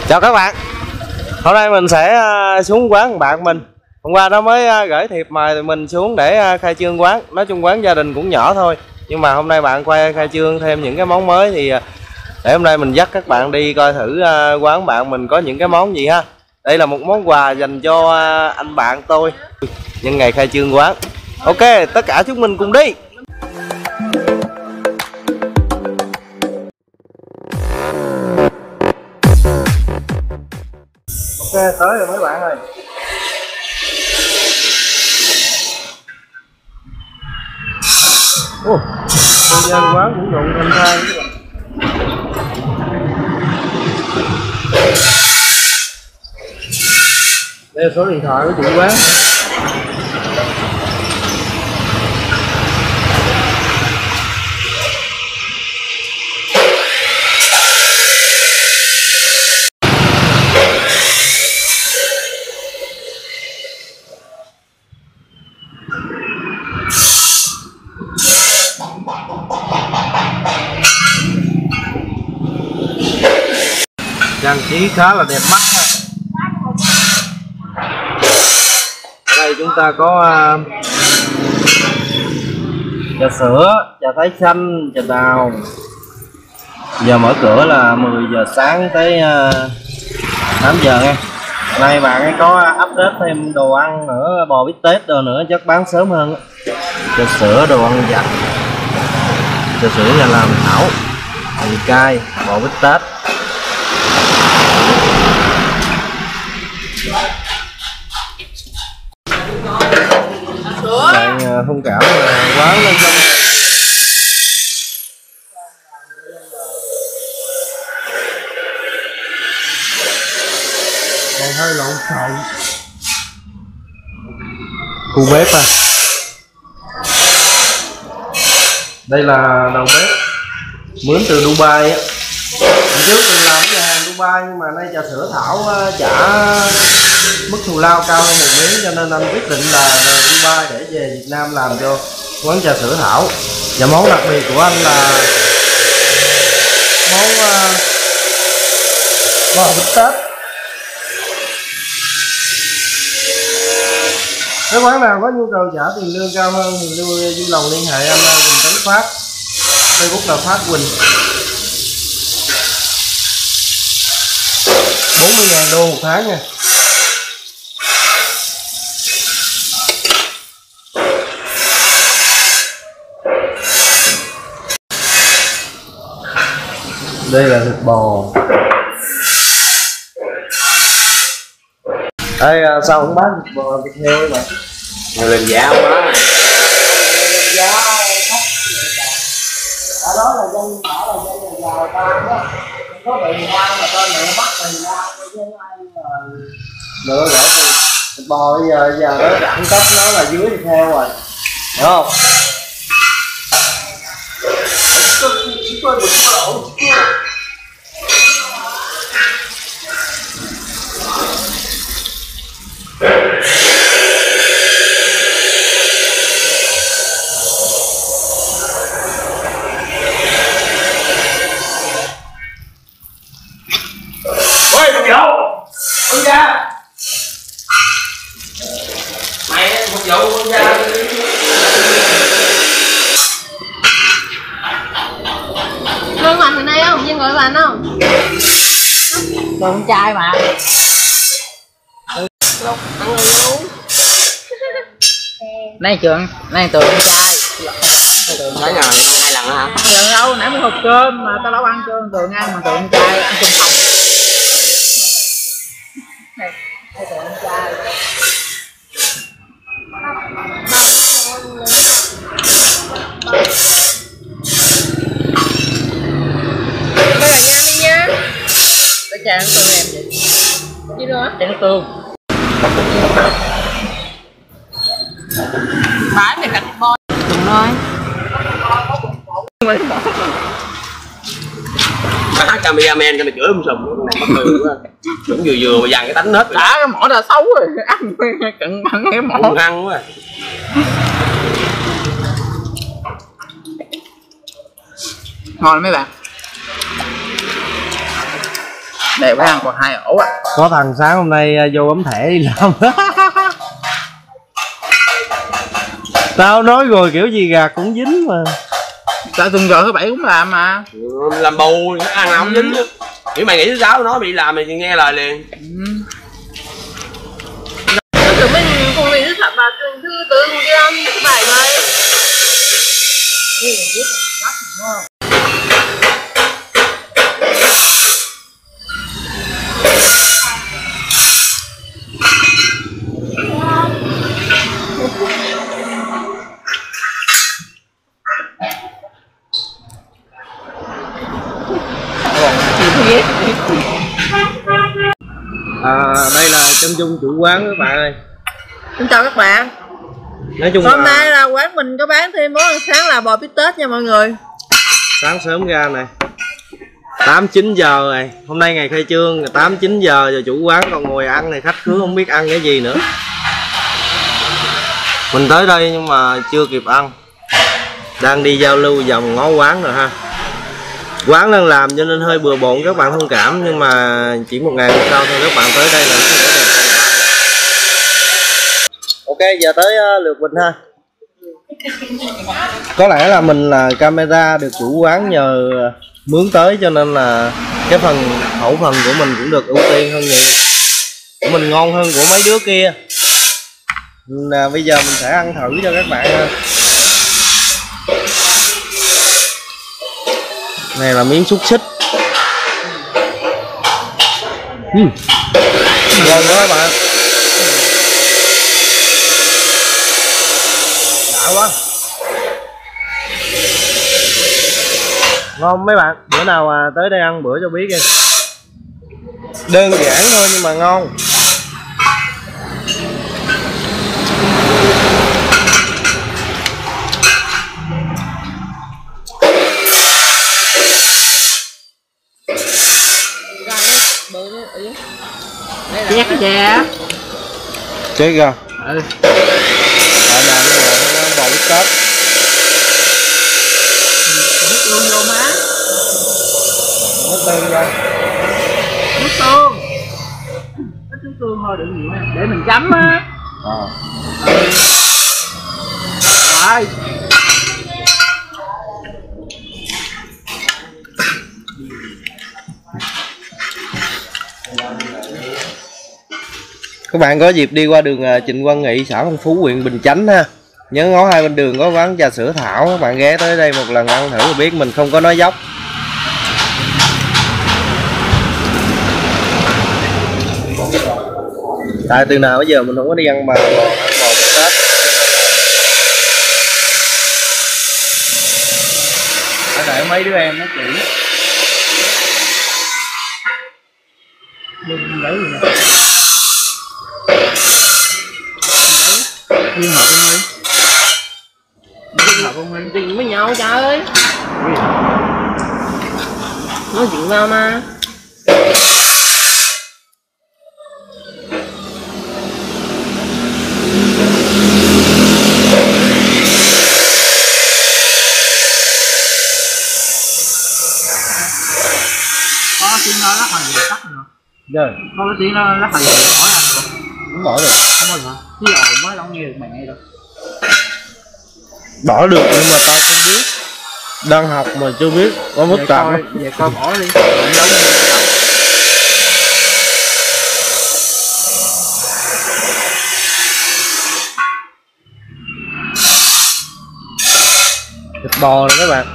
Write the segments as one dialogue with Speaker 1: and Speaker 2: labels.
Speaker 1: Chào các bạn. Hôm nay mình sẽ xuống quán bạn mình. Hôm qua nó mới gửi thiệp mời tụi mình xuống để khai trương quán. Nói chung quán gia đình cũng nhỏ thôi, nhưng mà hôm nay bạn quay khai trương thêm những cái món mới thì để hôm nay mình dắt các bạn đi coi thử quán bạn mình có những cái món gì ha. Đây là một món quà dành cho anh bạn tôi nhân ngày khai trương quán. Ok, tất cả chúng mình cùng đi. Ok, tới rồi mấy bạn ơi. Không gian quán cũng rộn ràng thang. Đây là số điện thoại của chủ quán. Trang trí khá là đẹp mắt ha. Ở đây chúng ta có trà sữa, trà thái xanh, trà đào. Giờ mở cửa là 10 giờ sáng tới 8 giờ nha. Nay bạn ấy có update thêm đồ ăn nữa, bò bít tết đồ nữa, chắc bán sớm hơn. Trà sữa, đồ ăn vặt, trà sữa nhà làm Thảo, hành cay, bò bít tết. Bạn thông cảm là quán lên trong còn hơi lộn xộn. Khu bếp à. Đây là đầu bếp mướn từ Dubai á. Trước từng làm nhà hàng Dubai nhưng mà nay trà sữa Thảo trả mức thù lao cao hơn một miếng, cho nên anh quyết định là Dubai để về Việt Nam làm cho quán trà sữa Thảo. Và món đặc biệt của anh là món bò bít tết. Nếu quán nào có nhu cầu trả tiền lương cao hơn thì vui lòng liên hệ anh Quỳnh Tấn Phát, Facebook là Phát Quỳnh. 40.000 đô một tháng nha. Đây là thịt bò. Đây sao không bán thịt bò thịt heo ấy mà? Mày lên giá quá. Giá thấp. Ở đó là dân bảo là dân nhà giàu ta đó. Có bị hoang mà tên này nó bắt thì ra chứ ai nữa rõ thì thịt bò bây giờ nó đẳng cấp nó là dưới thịt heo rồi, hiểu không? Ôi phục vụ con ra, mày phục vụ con ra.
Speaker 2: Lương Mạnh hồi nay không? Dân gọi bạn không? Đồ con trai mà. Lục ăn rồi luôn. Nay trường, nay tụi con trai.
Speaker 3: Mấy ngày 2 lần hả?
Speaker 2: 2 lần đâu, nãy mới hộp cơm mà tao đâu ăn cơm tụi ăn mà tụi con trai ăn cơm không. Đây tụi con trai. Mấy bà nha đi nha. Để chàng ăn cơm em vậy. Gì nữa? Chàng ăn cơm. Bãi mày cạch bò. Đừng nói.
Speaker 3: Má cameraman cho mày chửi sùm này mắc cười quá. Cũng vừa mà dằn cái tánh hết.
Speaker 2: Đã cái mỏ là xấu rồi. Ăn cận bằng cái mỏ.
Speaker 3: Hung hăng quá.
Speaker 2: Ngon mấy bạn.
Speaker 4: Đây phải ăn còn 2 ổ á.
Speaker 1: Có thằng sáng hôm nay vô bấm thẻ đi làm. Tao nói rồi kiểu gì gạt cũng dính mà.
Speaker 4: Tại tuần rồi thứ bảy cũng làm mà.
Speaker 3: Làm bù ăn nào không dính chứ. Nếu mày nghĩ thứ sáu nó bị làm mày nghe lời liền.
Speaker 2: Tụi mình cùng đi thứ thập và thứ tư cùng đi ăn thứ bảy này.
Speaker 1: Đây là chân dung chủ quán các bạn ơi.
Speaker 2: Xin chào các bạn.
Speaker 1: Nói chung
Speaker 2: hôm nay là quán mình có bán thêm món ăn sáng là bò bít tết nha mọi người.
Speaker 1: Sáng sớm ra này 8-9 giờ rồi. Hôm nay ngày khai trương 8-9 giờ rồi chủ quán còn ngồi ăn này, khách cứ không biết ăn cái gì nữa. Mình tới đây nhưng mà chưa kịp ăn. Đang đi giao lưu vòng ngó quán rồi ha. Quán đang làm cho nên hơi bừa bộn các bạn thông cảm, nhưng mà chỉ một ngày sau thôi các bạn tới đây là nó sẽ đẹp. Ok, giờ tới lượt mình ha. Có lẽ là mình là camera được chủ quán nhờ mướn tới, cho nên là cái khẩu phần của mình cũng được ưu tiên hơn nhiều. Của mình ngon hơn của mấy đứa kia. Bây giờ mình sẽ ăn thử cho các bạn ha. Này là miếng xúc xích. Ngon quá các bạn. Đã quá. Ngon mấy bạn. Bữa nào tới đây ăn bữa cho biết đi. Đơn giản thôi nhưng mà ngon.
Speaker 2: Nhắc cái gì?
Speaker 1: Chết kìa.
Speaker 4: Ừ.
Speaker 1: Ở nhà nó bò bít tết.
Speaker 2: Nước tương vô má.
Speaker 1: Nước tương ra.
Speaker 2: Nước tương. Ít nước tương thôi đừng nhiều để mình chấm á. Rồi.
Speaker 1: Các bạn có dịp đi qua đường Trịnh Quang Nghị, xã Phong Phú, huyện Bình Chánh ha. Nhớ ngó hai bên đường có quán trà sữa Thảo, các bạn ghé tới đây một lần ăn thử rồi biết, mình không có nói dốc. Tại từ nào bây giờ mình không có đi ăn bò Tết.
Speaker 4: Để mấy đứa em nó chỉ. Đừng lấy gì nè. Liên hợp không Huy? Liên hợp không Huy?
Speaker 2: Chuyện với nhau trời ơi. Nói chuyện vào mà.
Speaker 4: Có tiếng nó lắc là gì tắt được.
Speaker 1: Rồi.
Speaker 4: Có cái tiếng nó lắc là gì hỏi anh được.
Speaker 1: Không bỏ được.
Speaker 4: Không bao giờ. Chứ ồn mới không nghe được mày nghe được.
Speaker 1: Bỏ được nhưng mà tao không biết. Đang học mà chưa biết, có phức tạp lắm.
Speaker 4: Về coi bỏ đi.
Speaker 1: Thịt bò này các bạn.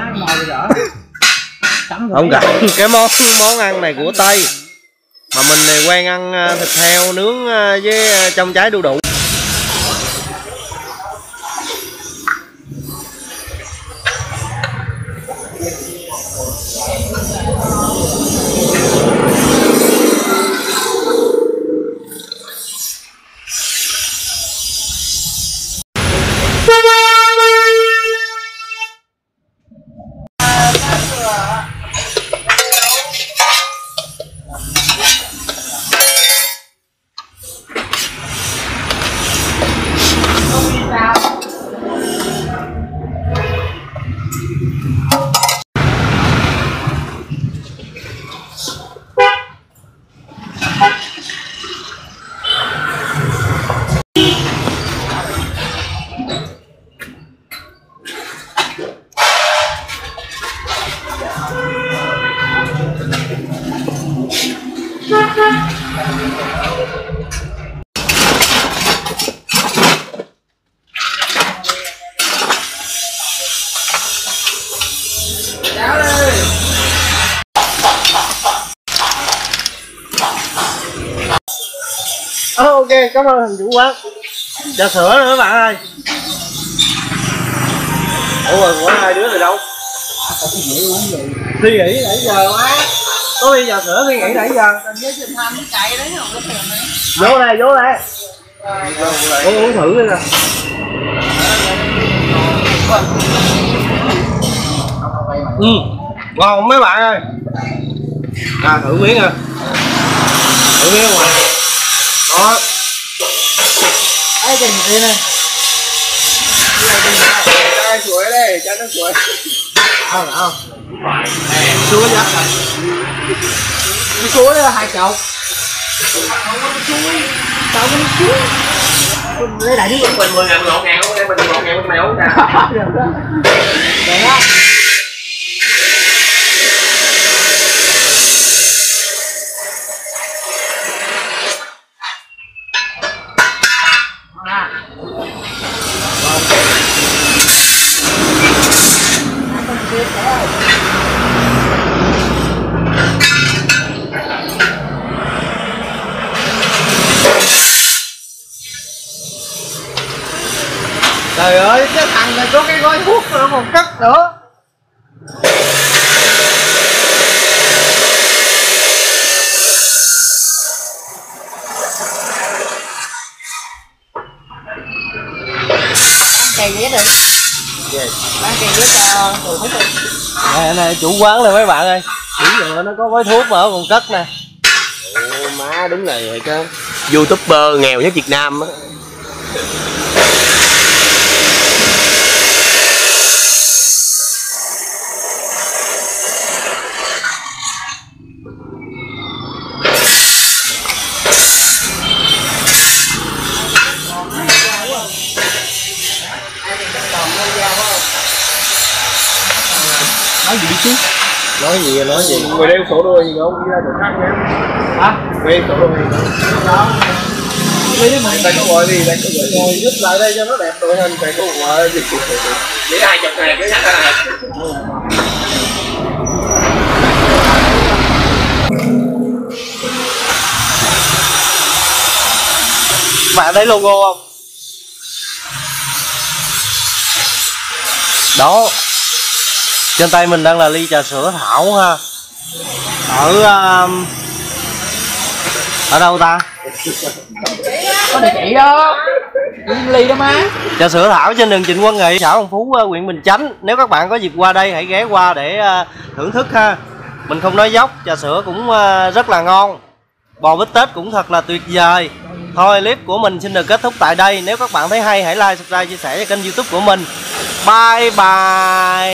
Speaker 1: Không cả cái món ăn này của Tây, mà mình này quen ăn thịt heo nướng với trong trái đu đủ. Ok, cảm ơn thằng chủ quán. Trà sữa nữa các bạn ơi. Ủa rồi của hai đứa từ đâu? Suy nghĩ nãy giờ quá. Có đi trà sữa suy nghĩ nãy giờ.
Speaker 2: Với Trình Thanh với cậy đấy không có tiền đấy.
Speaker 1: Vô này, vô này. Uống thử đi nè. Ngon không mấy bạn ơi? Thử miếng nha. Thử miếng ngoài. Đó.
Speaker 2: Ai cần gì này?
Speaker 3: Chai suối đây, chai nước suối.
Speaker 1: Không.
Speaker 3: Suối giá này.
Speaker 2: Cái suối đó 2 chậu. Sao cái suối? Lấy đại đi.
Speaker 3: Mình 10.000 1 ngàn không, mình 1 ngàn mày uống ra.
Speaker 2: Được á.
Speaker 1: Trời ơi, cái thằng này có cái gói thuốc nữa còn cất nữa.
Speaker 2: Bán cây ghế đi. Bán cây ghế cho người hút đi.
Speaker 1: Này chủ quán này mấy bạn ơi. Đúng rồi, nó có gói thuốc mà còn cất nè.
Speaker 3: Ồ má đúng là vậy chứ. YouTuber nghèo nhất Việt Nam á.
Speaker 1: Nói gì chứ? Nói gì?
Speaker 3: Người đeo sổ đôi gì không? Đi ra chỗ khác nhé.
Speaker 1: Hả?
Speaker 3: Đeo sổ đôi gì không?
Speaker 1: Đó. Với mình
Speaker 3: Đây có gọi gì? Đây có gọi ngồi giúp lại đây cho nó đẹp đội hình. Đây có gọi gì? Để 20 này cái nhắc này.
Speaker 1: bạn thấy logo không? Đó. Trên tay mình đang là ly trà sữa Thảo ha. Ở đâu ta?
Speaker 2: Có địa chỉ đó. Ly đó má.
Speaker 1: Trà sữa Thảo trên đường Trịnh Quang Nghị, xã Hồng Phú, huyện Bình Chánh. Nếu các bạn có dịp qua đây hãy ghé qua để thưởng thức ha. Mình không nói dốc, trà sữa cũng rất là ngon. Bò bít tết cũng thật là tuyệt vời. Thôi clip của mình xin được kết thúc tại đây. Nếu các bạn thấy hay hãy like, subscribe, chia sẻ cho kênh YouTube của mình. Bye bye.